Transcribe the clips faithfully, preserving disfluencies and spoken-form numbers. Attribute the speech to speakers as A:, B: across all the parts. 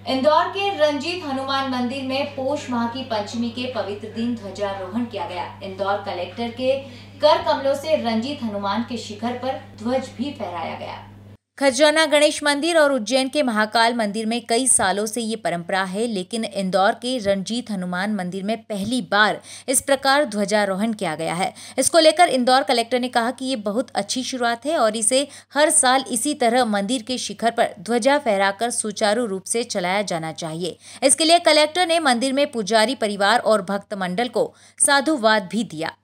A: इंदौर के रंजीत हनुमान मंदिर में पोष माह की पंचमी के पवित्र दिन ध्वजारोहण किया गया। इंदौर कलेक्टर के कर कमलों से रंजीत हनुमान के शिखर पर ध्वज भी फहराया गया। खजराना गणेश मंदिर और उज्जैन के महाकाल मंदिर में कई सालों से ये परंपरा है, लेकिन इंदौर के रंजीत हनुमान मंदिर में पहली बार इस प्रकार ध्वजारोहण किया गया है। इसको लेकर इंदौर कलेक्टर ने कहा कि ये बहुत अच्छी शुरुआत है और इसे हर साल इसी तरह मंदिर के शिखर पर ध्वजा फहराकर सुचारू रूप से चलाया जाना चाहिए। इसके लिए कलेक्टर ने मंदिर में पुजारी परिवार और भक्त मंडल को साधुवाद भी दिया।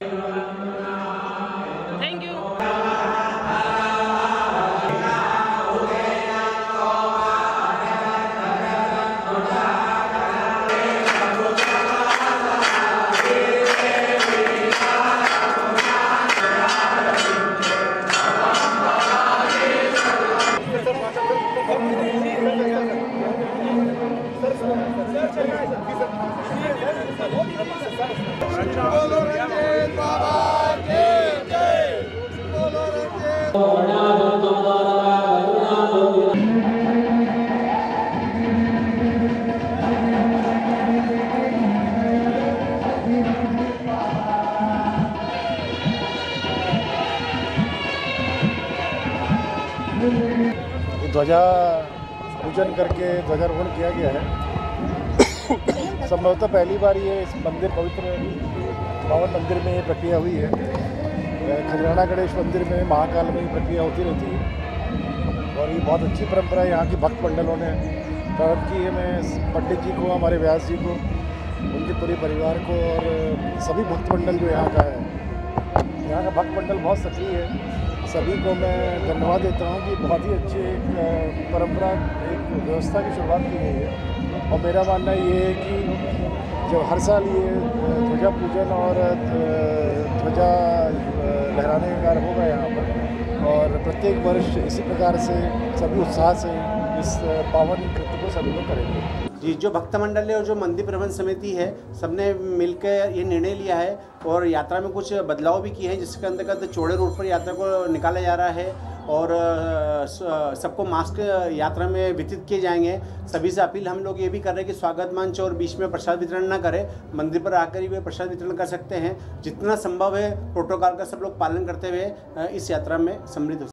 B: ध्वजा पूजन करके ध्वजारोहण किया गया है। संभवतः पहली बार ये इस मंदिर पवित्र पावन मंदिर में ये प्रक्रिया हुई है। खजराना गणेश मंदिर में, महाकाल में ये प्रक्रिया होती रहती है और ये बहुत अच्छी परंपरा है। यहाँ की भक्त मंडलों ने प्रारंभ की है। मैं पंडित जी को, हमारे व्यास जी को, उनके पूरे परिवार को और सभी भक्त मंडल जो यहाँ का है, यहाँ का भक्त मंडल बहुत सक्रिय है। सभी को मैं धन्यवाद देता हूँ कि बहुत ही अच्छी एक परंपरा, एक व्यवस्था की शुरुआत की गई है। और मेरा मानना ये है कि जब हर साल ये ध्वजा पूजन और ध्वजा लहराने का कार्य होगा यहाँ पर, और प्रत्येक वर्ष इसी प्रकार से सभी उत्साह से इस पावन कृत्य को सभी लोग करेंगे।
C: जी, जो भक्त मंडल है और जो मंदिर प्रबंध समिति है, सबने मिलकर ये निर्णय लिया है और यात्रा में कुछ बदलाव भी किए हैं, जिसके अंतर्गत चौड़े रोड पर यात्रा को निकाला जा रहा है और सबको मास्क यात्रा में वितरित किए जाएंगे। सभी से अपील हम लोग ये भी कर रहे हैं कि स्वागत मंच और बीच में प्रसाद वितरण ना करें, मंदिर पर आकर ही वे प्रसाद वितरण कर सकते हैं। जितना संभव है प्रोटोकॉल का सब लोग पालन करते हुए इस यात्रा में सम्मिलित हो।